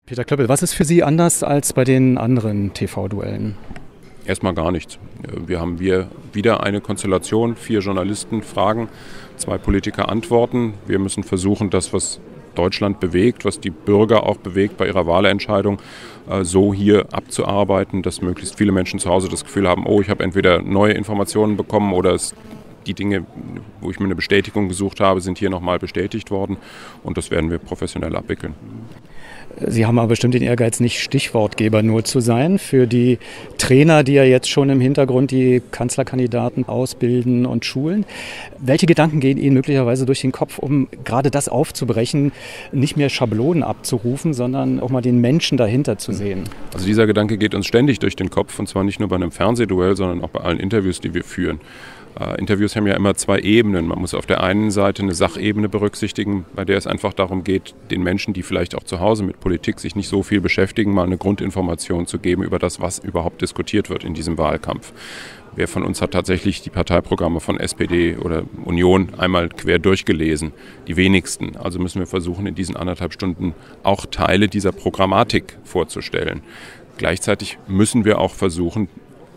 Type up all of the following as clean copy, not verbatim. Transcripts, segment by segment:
Peter Klöppel, was ist für Sie anders als bei den anderen TV-Duellen? Erstmal gar nichts. Wir haben wieder eine Konstellation, 4 Journalisten fragen, 2 Politiker antworten. Wir müssen versuchen, das, was Deutschland bewegt, was die Bürger auch bewegt bei ihrer Wahlentscheidung, so hier abzuarbeiten, dass möglichst viele Menschen zu Hause das Gefühl haben, oh, ich habe entweder neue Informationen bekommen oder die Dinge, wo ich mir eine Bestätigung gesucht habe, sind hier nochmal bestätigt worden und das werden wir professionell abwickeln. Sie haben aber bestimmt den Ehrgeiz, nicht Stichwortgeber nur zu sein für die Trainer, die ja jetzt schon im Hintergrund die Kanzlerkandidaten ausbilden und schulen. Welche Gedanken gehen Ihnen möglicherweise durch den Kopf, um gerade das aufzubrechen, nicht mehr Schablonen abzurufen, sondern auch mal den Menschen dahinter zu sehen? Also dieser Gedanke geht uns ständig durch den Kopf und zwar nicht nur bei einem Fernsehduell, sondern auch bei allen Interviews, die wir führen. Interviews haben ja immer 2 Ebenen. Man muss auf der einen Seite eine Sachebene berücksichtigen, bei der es einfach darum geht, den Menschen, die vielleicht auch zu Hause mit Politik sich nicht so viel beschäftigen, mal eine Grundinformation zu geben über das, was überhaupt diskutiert wird in diesem Wahlkampf. Wer von uns hat tatsächlich die Parteiprogramme von SPD oder Union einmal quer durchgelesen? Die wenigsten. Also müssen wir versuchen, in diesen 1,5 Stunden auch Teile dieser Programmatik vorzustellen. Gleichzeitig müssen wir auch versuchen,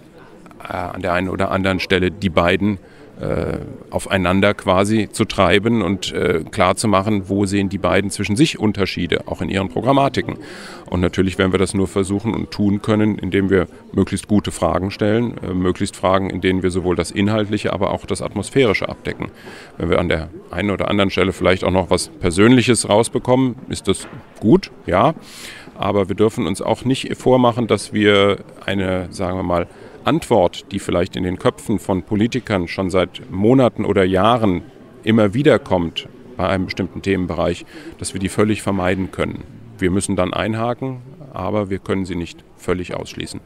an der einen oder anderen Stelle die beiden aufeinander quasi zu treiben und klar zu machen, wo sehen die beiden zwischen sich Unterschiede, auch in ihren Programmatiken. Und natürlich werden wir das nur versuchen und tun können, indem wir möglichst gute Fragen stellen, möglichst Fragen, in denen wir sowohl das Inhaltliche, aber auch das Atmosphärische abdecken. Wenn wir an der einen oder anderen Stelle vielleicht auch noch was Persönliches rausbekommen, ist das gut, ja. Aber wir dürfen uns auch nicht vormachen, dass wir eine, sagen wir mal, Antwort, die vielleicht in den Köpfen von Politikern schon seit Monaten oder Jahren immer wieder kommt bei einem bestimmten Themenbereich, dass wir die völlig vermeiden können. Wir müssen dann einhaken, aber wir können sie nicht völlig ausschließen.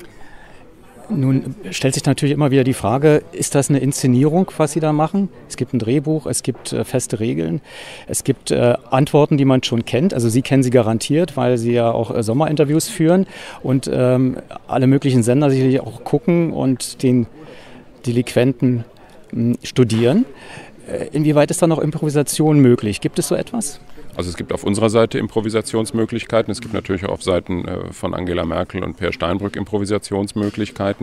Nun stellt sich natürlich immer wieder die Frage, ist das eine Inszenierung, was Sie da machen? Es gibt ein Drehbuch, es gibt feste Regeln, es gibt Antworten, die man schon kennt. Also Sie kennen sie garantiert, weil Sie ja auch Sommerinterviews führen und alle möglichen Sender sicherlich auch gucken und den Delinquenten studieren. Inwieweit ist da noch Improvisation möglich? Gibt es so etwas? Also es gibt auf unserer Seite Improvisationsmöglichkeiten, es gibt natürlich auch auf Seiten von Angela Merkel und Peer Steinbrück Improvisationsmöglichkeiten.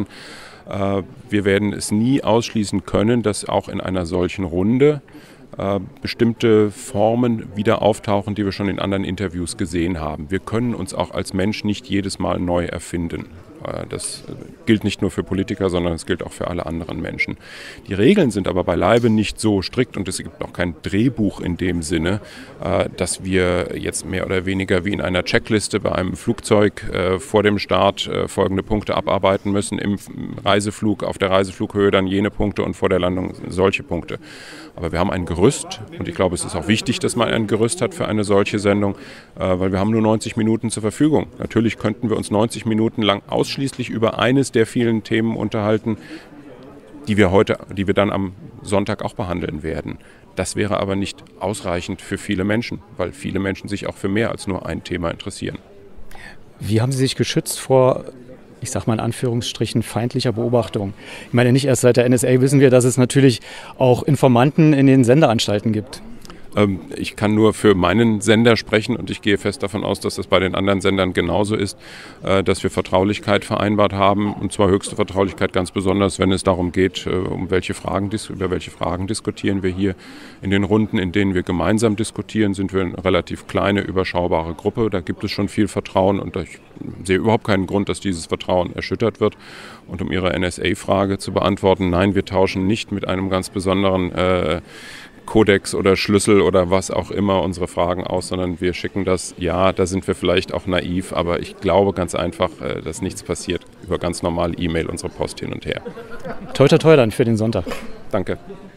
Wir werden es nie ausschließen können, dass auch in einer solchen Runde bestimmte Formen wieder auftauchen, die wir schon in anderen Interviews gesehen haben. Wir können uns auch als Mensch nicht jedes Mal neu erfinden. Das gilt nicht nur für Politiker, sondern es gilt auch für alle anderen Menschen. Die Regeln sind aber beileibe nicht so strikt und es gibt auch kein Drehbuch in dem Sinne, dass wir jetzt mehr oder weniger wie in einer Checkliste bei einem Flugzeug vor dem Start folgende Punkte abarbeiten müssen, im Reiseflug, auf der Reiseflughöhe dann jene Punkte und vor der Landung solche Punkte. Aber wir haben ein Gerüst und ich glaube, es ist auch wichtig, dass man ein Gerüst hat für eine solche Sendung, weil wir haben nur 90 Minuten zur Verfügung. Natürlich könnten wir uns 90 Minuten lang ausschließlich über eines der vielen Themen unterhalten, die wir dann am Sonntag auch behandeln werden. Das wäre aber nicht ausreichend für viele Menschen, weil viele Menschen sich auch für mehr als nur ein Thema interessieren. Wie haben Sie sich geschützt vor, ich sage mal in Anführungsstrichen, feindlicher Beobachtung? Ich meine, nicht erst seit der NSA wissen wir, dass es natürlich auch Informanten in den Sendeanstalten gibt. Ich kann nur für meinen Sender sprechen und ich gehe fest davon aus, dass das bei den anderen Sendern genauso ist, dass wir Vertraulichkeit vereinbart haben und zwar höchste Vertraulichkeit ganz besonders, wenn es darum geht, über welche Fragen diskutieren wir hier. In den Runden, in denen wir gemeinsam diskutieren, sind wir eine relativ kleine, überschaubare Gruppe. Da gibt es schon viel Vertrauen und ich sehe überhaupt keinen Grund, dass dieses Vertrauen erschüttert wird. Und um Ihre NSA-Frage zu beantworten, nein, wir tauschen nicht mit einem ganz besonderen Kodex oder Schlüssel oder was auch immer unsere Fragen aus, sondern wir schicken das, ja, da sind wir vielleicht auch naiv, aber ich glaube ganz einfach, dass nichts passiert. Über ganz normale E-Mail, unsere Post hin und her. Toi, toi, toi dann für den Sonntag. Danke.